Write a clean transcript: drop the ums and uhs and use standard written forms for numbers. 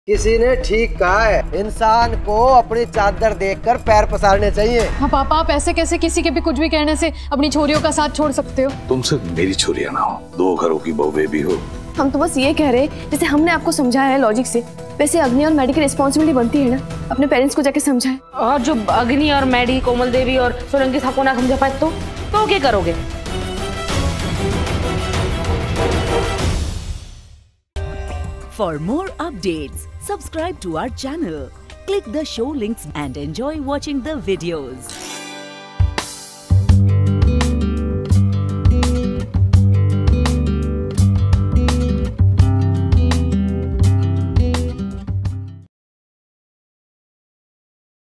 किसी ने ठीक कहा है, इंसान को अपनी चादर देखकर पैर पसारने चाहिए। हाँ पापा, आप ऐसे कैसे किसी के भी कुछ भी कहने से अपनी छोरियों का साथ छोड़ सकते हो? तुम सिर्फ मेरी छोरियां ना हो, 2 घरों की बहुएं भी हो। हम तो बस ये कह रहे हैं, जैसे हमने आपको समझाया है लॉजिक से, वैसे अग्नि और मैडी की रिस्पॉन्सिबिलिटी बनती है ना, अपने पेरेंट्स को जाके समझाए। और जो अग्नि और मैडी, कोमल देवी और सोलंकी साहब को ना समझा पाए तो क्या करोगे? For more updates, subscribe to our channel, click the show links and enjoy watching the videos.